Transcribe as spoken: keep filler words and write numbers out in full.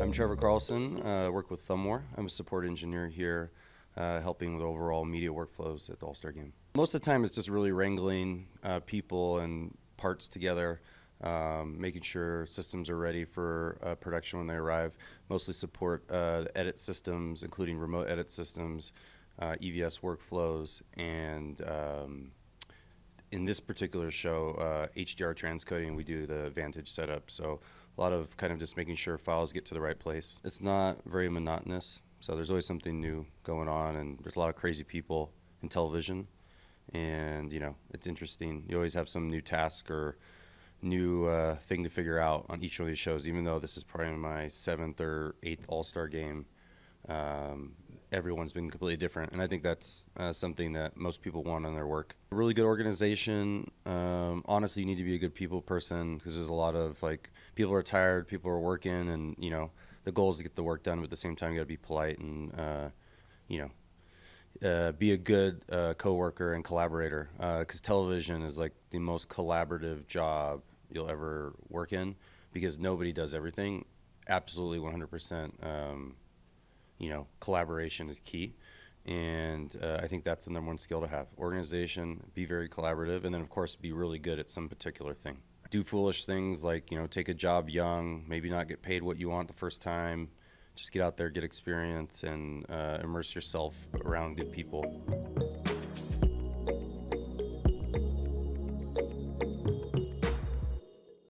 I'm Trevor Carlson. I uh, work with THUMBWAR. I'm a support engineer here, uh, helping with overall media workflows at the All-Star Game. Most of the time, it's just really wrangling uh, people and parts together, um, making sure systems are ready for uh, production when they arrive. Mostly support uh, edit systems, including remote edit systems, uh, E V S workflows, and um, in this particular show, uh, H D R transcoding, we do the Vantage setup. So a lot of kind of just making sure files get to the right place. It's not very monotonous, so there's always something new going on, and there's a lot of crazy people in television, and you know, it's interesting. You always have some new task or new uh, thing to figure out on each one of these shows. Even though this is probably my seventh or eighth All-Star Game, um, everyone's been completely different, and I think that's uh, something that most people want on their work. A really good organization. Um, honestly, you need to be a good people person, because there's a lot of like people are tired, people are working, and you know, the goal is to get the work done, but at the same time you got to be polite and uh, you know, uh, be a good uh, coworker and collaborator, because uh, television is like the most collaborative job you'll ever work in, because nobody does everything. Absolutely one hundred percent. Um, you know, collaboration is key, and uh, I think that's the number one skill to have. Organization, be very collaborative, and then of course be really good at some particular thing. Do foolish things like, you know, take a job young, maybe not get paid what you want the first time, just get out there, get experience, and uh, immerse yourself around good people.